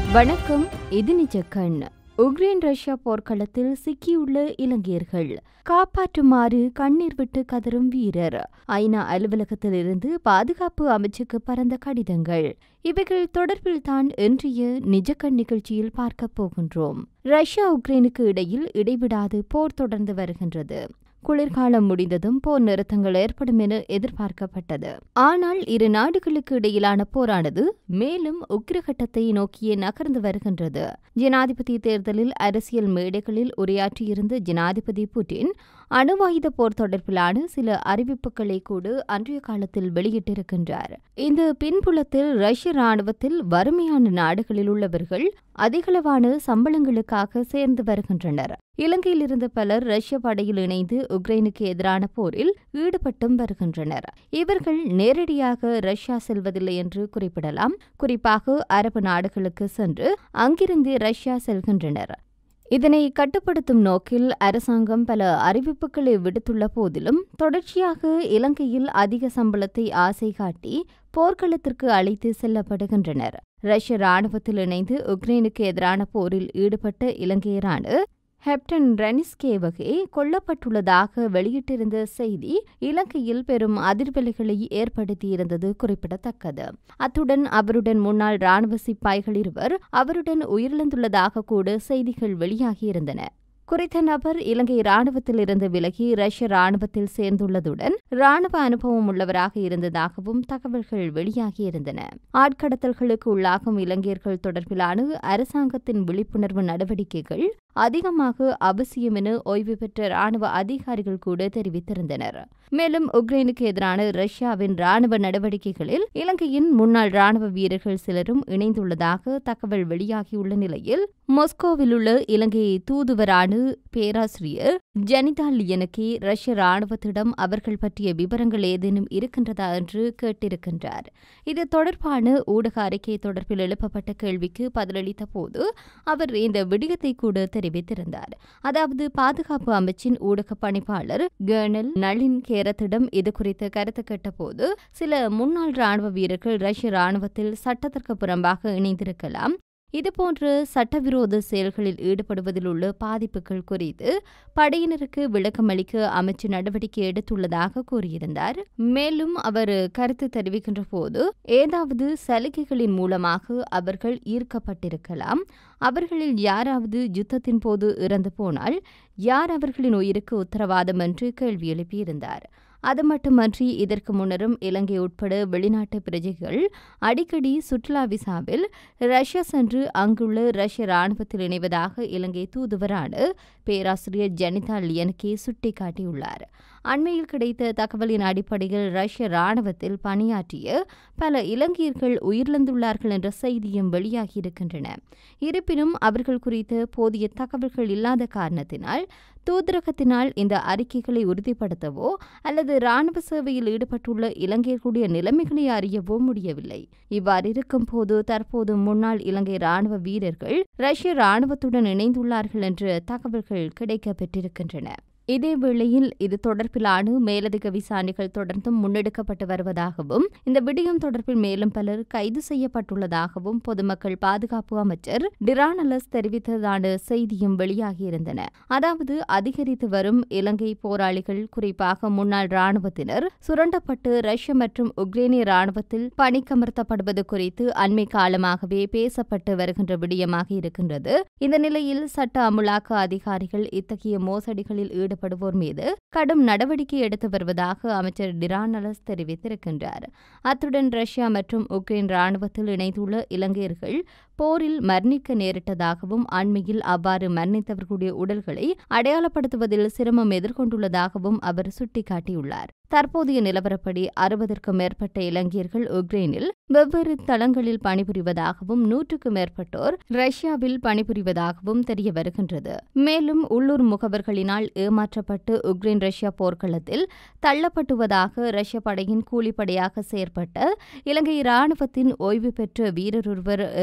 வணக்கம், இது நிஜக்கண். Ukraine Russia போர்க்களத்தில் சிக்கியுள்ள இலங்கையர்கள் காப்பாற்றுமாறு கண்ணீர் விட்டு கதறும் வீரர். ஐநா அலுவலகத்திலிருந்து பாதுகாப்பு அமைச்சுக்கு பறந்த கடிதங்கள். இவைகள் தொடர்பில் தான் இன்றைய நிஜக்கண் நிகழ்ச்சியில் பார்க்க போகின்றோம். ரஷ்யா உக்ரைனுக்கு இடையில் இடைவிடாது போர் தொடர்ந்து வருகின்றது. குளிர்காலம் முடிந்ததும் போர் நிறுத்தங்கள் ஏற்படும் என எதிர்பார்க்கப்பட்டது. ஆனால் இரு நாடுகளுக்கு இடையிலான போரானது மேலும் உக்கிரகட்டத்தை நோக்கியே நகர்ந்து வருகின்றது. ஜனாதிபதி தேர்தலில் அரசியல் மேடைகளில் உரையாற்றியிருந்த ஜனாதிபதி புட்டின் அணுவாயுத போர் தொடர்பிலான சில அறிவிப்புகளை கூட அன்றைய காலத்தில் வெளியிட்டிருக்கின்றார். இந்த பின்புலத்தில் ரஷ்ய ராணுவத்தில் வறுமையான நாடுகளில் உள்ளவர்கள் அதிகளவான சம்பளங்களுக்காக சேர்ந்து வருகின்றனர். இலங்கையில் இருந்த பலர் ரஷ்ய படையில் இணைந்து உக்ரைனுக்கு எதிரான போரில் ஈடுபட்டும் வருகின்றனர். இவர்கள் நேரடியாக ரஷ்யா செல்வதில்லை என்று குறிப்பிடலாம். குறிப்பாக அரபு நாடுகளுக்கு சென்று அங்கிருந்து ரஷ்யா செல்கின்றனர். இதனை கட்டுப்படுத்தும் நோக்கில் அரசாங்கம் பல அறிவிப்புகளை விடுத்துள்ள போதிலும் தொடர்ச்சியாக இலங்கையில் அதிக சம்பளத்தை ஆசை காட்டி போர்க்களத்திற்கு அழைத்து செல்லப்படுகின்றனர். ரஷ்ய ராணுவத்தில் இணைந்து உக்ரைனுக்கு எதிரான போரில் ஈடுபட்ட இலங்கையரான ஹெப்டன் ரெனிஸ்கேவகே கொல்லப்பட்டுள்ளதாக வெளியிட்டிருந்த செய்தி இலங்கையில் பெரும் அதிர்வலைகளை ஏற்படுத்தியிருந்தது குறிப்பிடத்தக்கது. அத்துடன் அவருடன் முன்னாள் ராணுவ சிப்பாய்கள் இருவர் அவருடன் உயிரிழந்துள்ளதாக கூட செய்திகள் வெளியாகியிருந்தன. குறித்த நபர் இலங்கை ராணுவத்தில் இருந்து விலகி ரஷ்ய ராணுவத்தில் சேர்ந்துள்ளதுடன் ராணுவ அனுபவம் உள்ளவராக இருந்ததாகவும் தகவல்கள் வெளியாகியிருந்தன. ஆட்கடத்தல்களுக்கு உள்ளாகும் இலங்கையர்கள் தொடர்பிலான அரசாங்கத்தின் விழிப்புணர்வு நடவடிக்கைகள் அதிகமாக அவசியம் என ஓய்வு பெற்ற ராணுவ அதிகாரிகள் கூட தெரிவித்திருந்தனர். மேலும் உக்ரைனுக்கு எதிரான ரஷ்யாவின் ராணுவ நடவடிக்கைகளில் இலங்கையின் முன்னாள் ராணுவ வீரர்கள் சிலரும் இணைந்துள்ளதாக தகவல் வெளியாகியுள்ள நிலையில் மாஸ்கோவில் உள்ள இலங்கை தூதுவரான பேராசிரியர் ஜனிதா லியனகே ரஷ்ய ராணுவத்திடம் அவர்கள் பற்றிய விவரங்கள் ஏதேனும் இருக்கின்றதா என்று கேட்டிருக்கின்றார். இது தொடர்பான ஊடக அறிக்கை தொடர்பில் எழுப்பப்பட்ட கேள்விக்கு பதிலளித்த போது அவர் இந்த விடயத்தை கூட தெரிவித்திருந்தார். அதாவது பாதுகாப்பு அமைச்சின் ஊடக பணிப்பாளர் கர்னல் நளின் கேரத்திடம் இது குறித்து கருத்து கேட்டபோது சில முன்னாள் ராணுவ வீரர்கள் ரஷ்ய ராணுவத்தில் சட்டத்திற்கு புறம்பாக இணைந்திருக்கலாம், இதுபோன்ற சட்டவிரோத செயல்களில் ஈடுபடுவதில் உள்ள பாதிப்புகள் குறித்து படையினருக்கு விளக்கமளிக்க அமைச்சு நடவடிக்கை எடுத்துள்ளதாக கூறியிருந்தார். மேலும் அவர் கருத்து தெரிவிக்கின்ற போது ஏதாவது சலுகைகளின் மூலமாக அவர்கள் ஈர்க்கப்பட்டிருக்கலாம், அவர்களில் யாராவது யுத்தத்தின் போது இறந்து போனால் யார் அவர்களின் உயிருக்கு உத்தரவாதம் என்று கேள்வி எழுப்பியிருந்தார். அது மட்டுமன்றி இதற்கு முன்னரும் இலங்கை உட்பட வெளிநாட்டு பிரஜைகள் அடிக்கடி சுற்றுலா விசாவில் ரஷ்யா சென்று அங்குள்ள ரஷ்ய ராணுவத்தில் இணைவதாக இலங்கை தூதுவரான பேராசிரியர் ஜனிதா லியனகே சுட்டிக்காட்டியுள்ளார். அண்மையில் கிடைத்த தகவலின் அடிப்படையில் ரஷ்ய ராணுவத்தில் பணியாற்றிய பல இலங்கையர்கள் உயிரிழந்துள்ளார்கள் என்ற செய்தியும் வெளியாகியிருக்கின்றன. இருப்பினும் அவர்கள் குறித்த போதிய தகவல்கள் இல்லாத காரணத்தினால் தூதரகத்தினால் இந்த அறிக்கைகளை உறுதிப்படுத்தவோ அல்லது ராணுவ சேவையில் ஈடுபட்டுள்ள இலங்கையர்களுடைய நிலைமைகளை அறியவோ முடியவில்லை. இவ்வாறு இருக்கும்போது தற்போது முன்னாள் இலங்கை ராணுவ வீரர்கள் ரஷ்ய ராணுவத்துடன் இணைந்துள்ளார்கள் என்ற தகவல்கள் கிடைக்கப்பெற்றிருக்கின்றன. இதேவேளையில் இது தொடர்பிலான மேலதிக விசாரணைகள் தொடர்ந்தும் முன்னெடுக்கப்பட்டு வருவதாகவும் இந்த விடயம் தொடர்பில் மேலும் பலர் கைது செய்யப்பட்டுள்ளதாகவும் பொதுமக்கள் பாதுகாப்பு அமைச்சர் டிரானலஸ் தெரிவித்ததான செய்தியும் வெளியாகியிருந்தன. அதாவது அதிகரித்து வரும் இலங்கை போராளிகள், குறிப்பாக முன்னாள் ராணுவத்தினர் சுரண்டப்பட்டு ரஷ்ய மற்றும் உக்ரைனிய ராணுவத்தில் பணிக்கமர்த்தப்படுவது குறித்து அண்மை காலமாகவே பேசப்பட்டு வருகின்ற விடயமாக இருக்கின்றது. இந்த நிலையில் சட்ட அமுலாக்க அதிகாரிகள் இத்தகைய மோசடிகளில் ஈடுபடுவோர் மீது கடும் நடவடிக்கை எடுத்து வருவதாக அமைச்சர் டிரானலஸ் தெரிவித்திருக்கின்றார். அத்துடன் ரஷ்யா மற்றும் உக்ரைன் ராணுவத்தில் இணைந்துள்ள இலங்கையர்கள் போரில் மரணிக்க நேரிட்டதாகவும் அண்மையில் அவ்வாறு மரணித்தவர்களுடைய உடல்களை அடையாளப்படுத்துவதில் சிரமம் எதிர்கொண்டுள்ளதாகவும் அவர் சுட்டிக்காட்டியுள்ளார். தற்போதைய நிலவரப்படி 60க்கும் மேற்பட்ட இலங்கையர்கள் உக்ரைனில் வெவ்வேறு தளங்களில் பணிபுரிவதாகவும் 100க்கும் மேற்பட்டோர் ரஷ்யாவில் பணிபுரிவதாகவும் தெரிய வருகின்றது. மேலும் உள்ளூர் முகவர்களினால் ஏமாற்றப்பட்டு உக்ரைன் ரஷ்யா போர்க்களத்தில் தள்ளப்பட்டுவதாக ரஷ்ய படையின் கூலிப்படையாக செயற்பட்ட இலங்கை ராணுவத்தின் ஓய்வு பெற்ற வீரரொருவர் தற்போது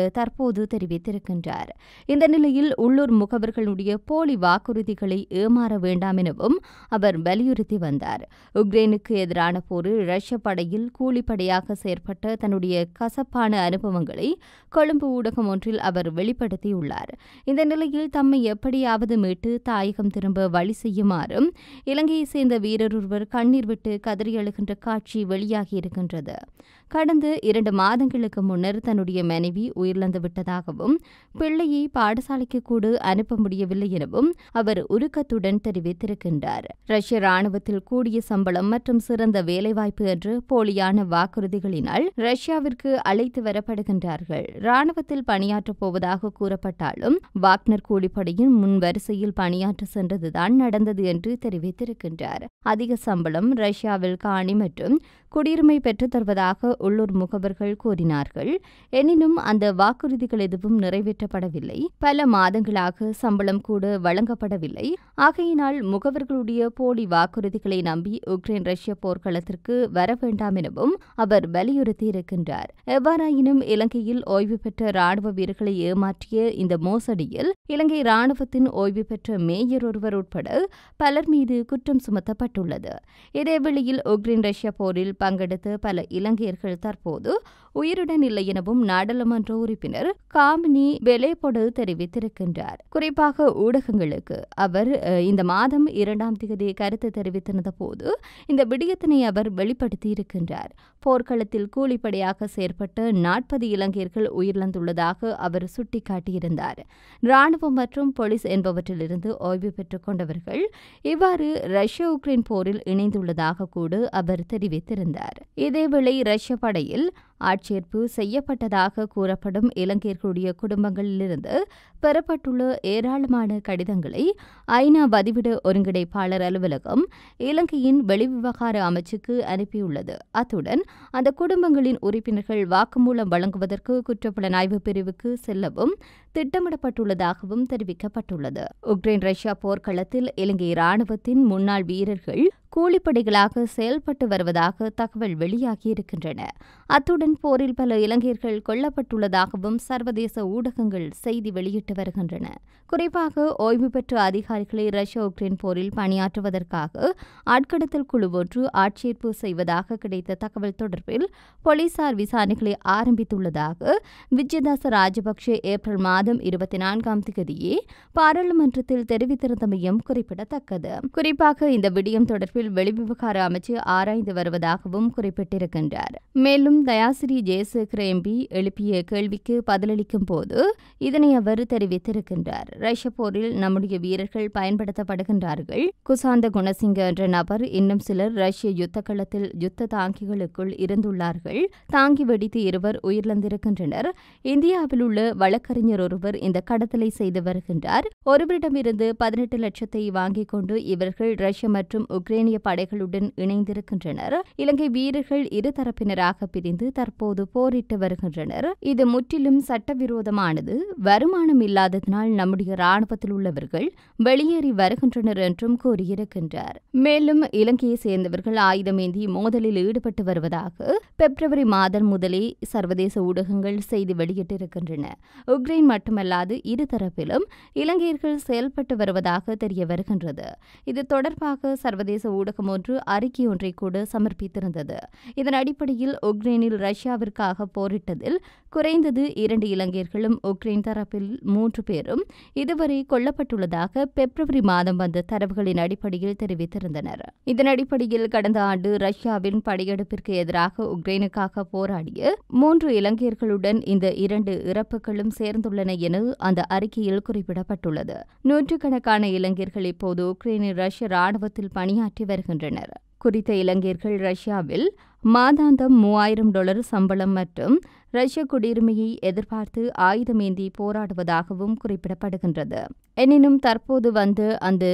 தற்போது தெரிவித்திருக்கின்றார். இந்த நிலையில் உள்ளூர் முகவர்களுடைய போலி வாக்குறுதிகளை ஏமாற வேண்டாம் எனவும் அவர் வலியுறுத்தி வந்தார். உக்ரைனுக்கு எதிரான போரில் ரஷ்ய படையில் கூலிப்படையாக செயற்பட்ட தன்னுடைய கசப்பான அனுபவங்களை கொழும்பு ஊடகம் ஒன்றில் அவர் வெளிப்படுத்தியுள்ளார். இந்த நிலையில் தம்மை எப்படியாவது மீட்டு தாயகம் திரும்ப வழி செய்யுமாறும் இலங்கையைச் சேர்ந்த வீரரொருவர் கண்ணீர் விட்டு கதறி எழுகின்ற காட்சி வெளியாகியிருக்கின்றது. கடந்த 2 மாதங்களுக்கு முன்னர் தன்னுடைய மனைவி உயிரிழந்து விட்டதாகவும் பிள்ளையை பாடசாலைக்கு கூட அனுப்ப முடியவில்லை எனவும் அவர் உருக்கத்துடன் தெரிவித்திருக்கின்றார். ரஷ்ய ராணுவத்தில் கூடிய சம்பளம் மற்றும் சிறந்த வேலைவாய்ப்பு என்று போலியான வாக்குறுதிகளினால் ரஷ்யாவிற்கு அழைத்து வரப்படுகின்றார்கள். ராணுவத்தில் பணியாற்றப் போவதாக கூறப்பட்டாலும் வாக்னர் கூலிப்படையின் முன் வரிசையில் பணியாற்ற சென்றதுதான் நடந்தது என்று தெரிவித்திருக்கின்றார். அதிக சம்பளம், ரஷ்யாவில் காணி மற்றும் குடியுரிமை பெற்றுத் தருவதாக உள்ளூர் முகவர்கள் கூறினார்கள். எனினும் அந்த வாக்குறுதிகள் எதுவும் நிறைவேற்றப்படவில்லை. பல மாதங்களாக சம்பளம் கூட வழங்கப்படவில்லை. ஆகையினால் முகவர்களுடைய போலி வாக்குறுதிகளை நம்பி உக்ரைன் ரஷ்ய போர்க்களத்திற்கு வர வேண்டாம் எனவும் அவர் வலியுறுத்தியிருக்கின்றார். எவ்வாறாயினும் இலங்கையில் ஓய்வு பெற்ற ராணுவ வீரர்களை ஏமாற்றிய இந்த மோசடியில் இலங்கை ராணுவத்தின் ஓய்வு பெற்ற மேயர் ஒருவர் உட்பட பலர் மீது குற்றம் சுமத்தப்பட்டுள்ளது. இதேவேளையில் உக்ரைன் ரஷ்ய போரில் பங்கெடுத்த பல இலங்கையர்கள் தற்போது உயிருடன் இல்லை எனவும் நாடாளுமன்ற உறுப்பினர் காமினி வெலேபொடு தெரிவித்திருக்கின்றார். குறிப்பாக ஊடகங்களுக்கு அவர் இந்த மாதம் 2ஆம் தேதி கருத்து தெரிவித்திருந்த போது இந்த விடயத்தினை அவர் வெளிப்படுத்தியிருக்கின்றார். போர்க்களத்தில் கூலிப்படையாக செயற்பட்ட 40 இலங்கையர்கள் உயிரிழந்துள்ளதாக அவர் சுட்டிக்காட்டியிருந்தார். ராணுவம் மற்றும் போலீஸ் என்பவற்றிலிருந்து ஓய்வு பெற்றுக் கொண்டவர்கள் இவ்வாறு ரஷ்ய உக்ரைன் போரில் இணைந்துள்ளதாக கூட அவர் தெரிவித்திருந்தார். இதேவேளை ரஷ்ய படையில் ஆட்சேர்ப்பு செய்யப்பட்டதாக கூறப்படும் இலங்கையர்களுடைய குடும்பங்களிலிருந்து பெறப்பட்டுள்ள ஏராளமான கடிதங்களை ஐநா பதிவிட ஒருங்கிணைப்பாளர் அலுவலகம் இலங்கையின் வெளிவிவகார அமைச்சுக்கு அனுப்பியுள்ளது. அத்துடன் அந்த குடும்பங்களின் உறுப்பினர்கள் வாக்குமூலம் வழங்குவதற்கு குற்றப்புலனாய்வு பிரிவுக்கு செல்லவும் திட்டமிடப்பட்டுள்ளதாகவும் தெரிவிக்கப்பட்டுள்ளது. உக்ரைன் ரஷ்யா போர்க்களத்தில் இலங்கை ராணுவத்தின் முன்னாள் வீரர்கள் கூலிப்படைகளாக செயல்பட்டு வருவதாக தகவல் வெளியாகியிருக்கின்றன. அத்துடன் போரில் பல இலங்கையர்கள் கொல்லப்பட்டுள்ளதாகவும் சர்வதேச ஊடகங்கள் செய்தி வெளியிட்டு வருகின்றன. குறிப்பாக ஓய்வு பெற்ற அதிகாரிகளை ரஷ்ய உக்ரைன் போரில் பணியாற்றுவதற்காக ஆட்கடத்தல் குழு ஒன்று ஆட்சேர்ப்பு செய்வதாக கிடைத்த தகவல் தொடர்பில் போலீசார் விசாரணைகளை ஆரம்பித்துள்ளதாக விஜயதாச ராஜபக்ஷ ஏப்ரல் மாதம் 24ஆம் தேதியே பாராளுமன்றத்தில் தெரிவித்திருந்தமையும் குறிப்பிடத்தக்கது. குறிப்பாக இந்த விடயம் தொடர்பில் வெளிவிவகார அமைச்சு ஆராய்ந்து வருவதாகவும் குறிப்பிட்டிருக்கின்றார். மேலும் தயாசிரி ஜெயசேகர எம்பி எழுப்பிய கேள்விக்கு பதிலளிக்கும் போது இதனை அவர் தெரிவித்திருக்கின்றார். ரஷ்ய போரில் நம்முடைய வீரர்கள் பயன்படுத்தப்படுகின்றார்கள். குசாந்த குணசிங்க என்ற நபர் இன்னும் சிலர் ரஷ்ய யுத்த களத்தில் யுத்த தாங்கிகளுக்குள் இருந்துள்ளார்கள். தாங்கி வெடித்து 2 உயிரிழந்திருக்கின்றனர். இந்தியாவில் உள்ள வழக்கறிஞர் ஒருவர் இந்த கடத்தலை செய்து வருகின்றார். ஒருவரிடமிருந்து 18 லட்சத்தை வாங்கிக் கொண்டு இவர்கள் ரஷ்ய மற்றும் உக்ரைனிய படைகளுடன் இணைந்திருக்கின்றனர். இலங்கை வீரர்கள் இருதரப்பினராக பிரிந்து தற்போது போரிட்டு வருகின்றனர். இது முற்றிலும் சட்டவிரோதமானது. வருமானம் இல்லாததனால் நம்முடைய ராணுவத்தில் உள்ளவர்கள் வெளியேறி வருகின்றனர் என்றும் கூறியிருக்கின்றார். மேலும் இலங்கையை சேர்ந்தவர்கள் ஆயுதமேந்தி மோதலில் ஈடுபட்டு வருவதாக பிப்ரவரி மாதம் முதலே சர்வதேச ஊடகங்கள் செய்தி வெளியிட்டிருக்கின்றன. உக்ரைன் மட்டுமல்லாது இருதரப்பிலும் இலங்கையர்கள் செயல்பட்டு வருவதாக தெரிய வருகின்றது. இது தொடர்பாக சர்வதேச ஊடகம் ஒன்று அறிக்கை ஒன்றை கூட சமர்ப்பித்திருந்தது. இதன் அடிப்படையில் உக்ரைனில் ரஷ்யாவிற்காக போரிட்டதில் குறைந்தது 2 இலங்கையர்களும் உக்ரைன் தரப்பில் 3 பேரும் இதுவரை கொல்லப்பட்டுள்ளதாக பிப்ரவரி மாதம் வந்த தரவுகளின் அடிப்படையில் தெரிவித்திருந்தனர். இதன் அடிப்படையில் கடந்த ஆண்டு ரஷ்யாவின் படையெடுப்பிற்கு எதிராக உக்ரைனுக்காக போராடிய 3 இலங்கையர்களுடன் இந்த 2 இறப்புகளும் சேர்ந்துள்ளன என அந்த அறிக்கையில் குறிப்பிடப்பட்டுள்ளது. நூற்றுக்கணக்கான இலங்கையர்கள் இப்போது உக்ரைனில் ரஷ்ய ராணுவத்தில் பணியாற்றி வருகின்றனர். குறித்த இலங்கையர்கள் ரஷ்யாவில் மாதாந்தம் $3000 சம்பளம் மற்றும் ரஷ்ய குடியுரிமையை எதிர்பார்த்து ஆயுதமேந்தி போராடுவதாகவும் குறிப்பிடப்படுகின்றது. எனினும் தற்போது வந்து அந்த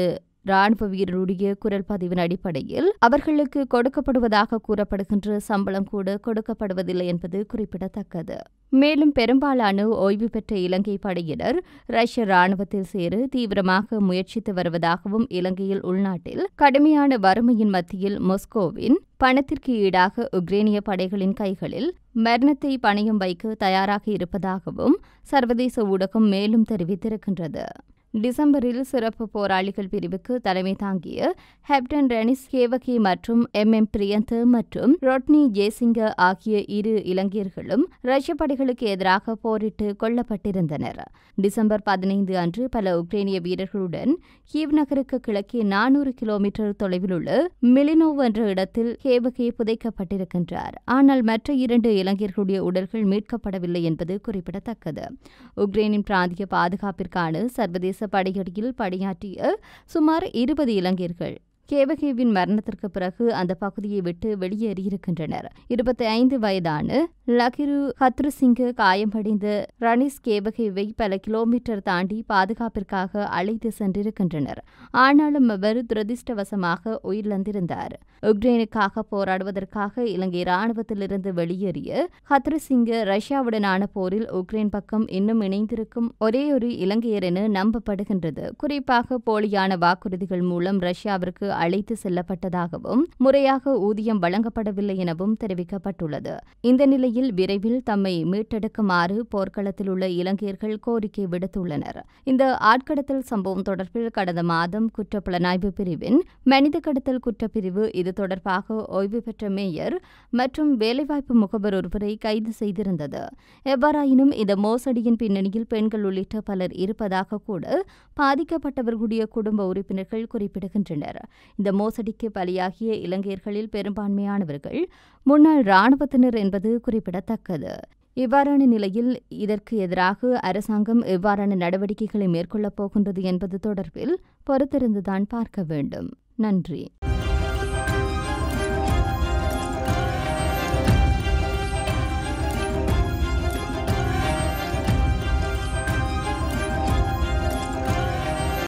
ராணுவ வீரருடைய குரல் பதிவின் அடிப்படையில் அவர்களுக்கு கொடுக்கப்படுவதாக கூறப்படுகின்ற சம்பளம் கூட கொடுக்கப்படுவதில்லை என்பது குறிப்பிடத்தக்கது. மேலும் பெரும்பாலான ஓய்வு பெற்ற இலங்கை படையினர் ரஷ்ய ராணுவத்தில் சேர தீவிரமாக முயற்சித்து வருவதாகவும் இலங்கையில் உள்நாட்டில் கடுமையான வறுமையின் மத்தியில் மாஸ்கோவின் பணத்திற்கு ஈடாக உக்ரேனிய படைகளின் கைகளில் மரணத்தை பணயம் வைக்க தயாராக இருப்பதாகவும் சர்வதேச ஊடகம் மேலும் தெரிவித்திருக்கின்றது. டிசம்பரில் சிறப்பு போராளிகள் பிரிவுக்கு தலைமை தாங்கிய ஹெப்டன் ரெனிஸ் கேவகே மற்றும் எம் பிரியந்த் மற்றும் ரொட்னி ஜேசிங்க ஆகிய 2 இலங்கையர்களும் ரஷ்ய படைகளுக்கு எதிராக போரிட்டு கொல்லப்பட்டிருந்தனர். டிசம்பர் 15 அன்று பல உக்ரேனிய வீரர்களுடன் கீவ் நகருக்கு கிழக்கே 400 கிலோமீட்டர் தொலைவில் உள்ள மிலினோவ் என்ற இடத்தில் கேவகே புதைக்கப்பட்டிருக்கின்றார். ஆனால் மற்ற 2 இலங்கையர்களுடைய உடல்கள் மீட்கப்படவில்லை என்பது குறிப்பிடத்தக்கது. உக்ரைனின் பிராந்திய பாதுகாப்பிற்கான சர்வதேச படையடியில் பணியாற்றிய சுமார் 20 இலங்கையர்கள் கேவகேவின் மரணத்திற்கு பிறகு அந்த பகுதியை விட்டு வெளியேறியிருக்கின்றனர். 25 வயதான லகிரு ஹத்ருசிங்க காயமடைந்த ரனிஸ் கேவகேவை பல கிலோமீட்டர் தாண்டி பாதுகாப்பிற்காக அழைத்து சென்றிருக்கின்றனர். ஆனாலும் அவர் துரதிருஷ்டவசமாக உயிரிழந்திருந்தார். உக்ரைனுக்காக போராடுவதற்காக இலங்கை ராணுவத்திலிருந்து வெளியேறிய ஹத்ருசிங்க ரஷ்யாவுடனான போரில் உக்ரைன் பக்கம் இன்னும் இணைந்திருக்கும் ஒரே ஒரு இலங்கையர் என நம்பப்படுகின்றது. குறிப்பாக போலியான வாக்குறுதிகள் மூலம் ரஷ்யாவிற்கு அழைத்து செல்லப்பட்டதாகவும் முறையாக ஊதியம் வழங்கப்படவில்லை எனவும் தெரிவிக்கப்பட்டுள்ளது. இந்த நிலையில் விரைவில் தம்மை மீட்டெடுக்குமாறு போர்க்களத்தில் உள்ள இலங்கையர்கள் கோரிக்கை விடுத்துள்ளனர். இந்த ஆட்கடத்தல் சம்பவம் தொடர்பில் கடந்த மாதம் குற்றப்புலனாய்வு பிரிவின் மனித கடத்தல் குற்றப்பிரிவு இது தொடர்பாக ஓய்வு பெற்ற மேயர் மற்றும் வேலைவாய்ப்பு முகவர் ஒருவரை கைது செய்திருந்தது. எவ்வாறாயினும் இந்த மோசடியின் பின்னணியில் பெண்கள் உள்ளிட்ட பலர் இருப்பதாக கூட பாதிக்கப்பட்டவர்களுடைய குடும்ப உறுப்பினர்கள் குறிப்பிடுகின்றனர். இந்த மோசடிக்கு பலியாகிய இலங்கையர்களில் பெரும்பான்மையானவர்கள் முன்னாள் இராணுவத்தினர் என்பது குறிப்பிடத்தக்கது. இவ்வாறான நிலையில் இதற்கு எதிராக அரசாங்கம் எவ்வாறான நடவடிக்கைகளை மேற்கொள்ளப் போகின்றது என்பது தொடர்பில் பொறுத்திருந்துதான் பார்க்க வேண்டும். நன்றி.